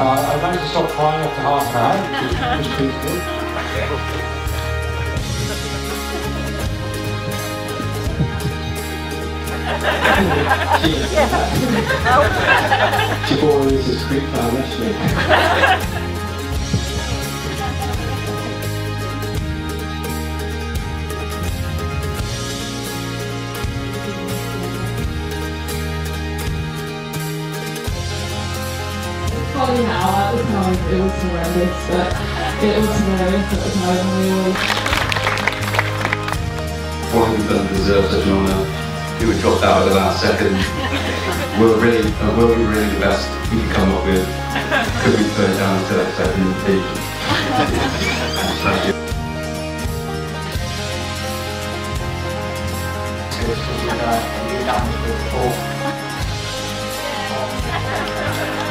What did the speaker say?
I managed to stop crying after half an hour, which was peaceful. She bought us a script now, actually. Funny now, at the time it was horrendous, but it was hilarious at the time. What have we done to deserve such an honour? It would drop out at the last second. Will be really the best we can come up with. Could we put it down to that second page? Thank you. So this was